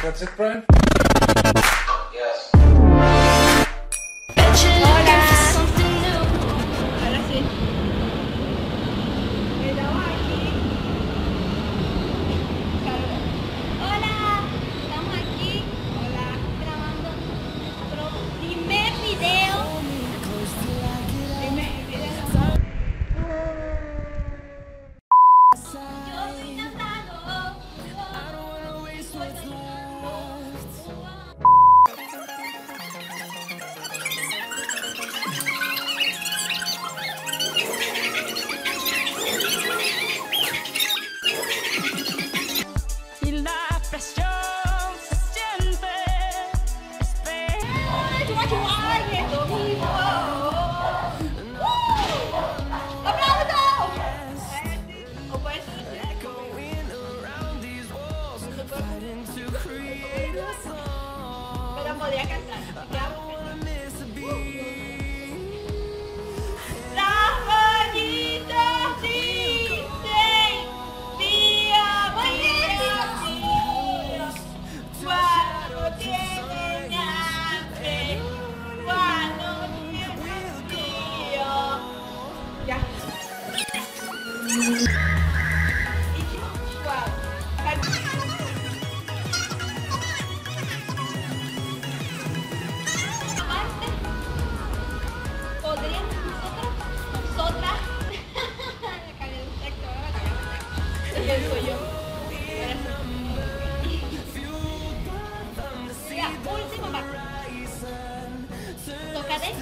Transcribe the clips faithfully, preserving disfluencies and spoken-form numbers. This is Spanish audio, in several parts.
That's it, Brian? Yes. Hola. Ahora sí. Estamos aquí. Carlos. Hola. Estamos aquí. Hola. Grabando nuestro primer video. Primer video. Yo estoy cantando. Y la presión se siente. ¡Ay, chua, chua! ¡Y esto mismo! ¡Uh! ¡Aplausos! O puede ser así. Pero podría cantar. Las pollitas dicen día, día, día. Cuando tienen hambre, cuando tienen frío. Ya. Y chihuahua. Aparte, podríamos nosotros, nosotras, la cagué de un texto, ahora la cagué. ¿Quién soy yo? Ya, última parte. Toca de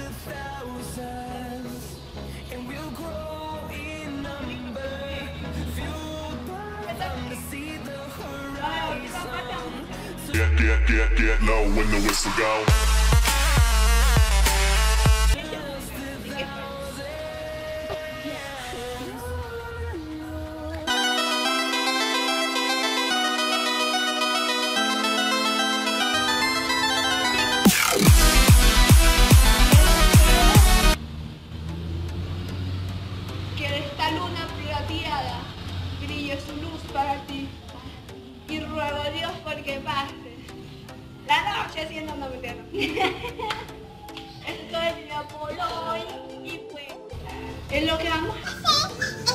Get, get, get, get low when the whistle go. Que de esta luna plateada brille su luz para ti. Y ruego a Dios porque pases la noche siendo no mentira. Esto es mi Apolo y pues es lo que vamos a hacer.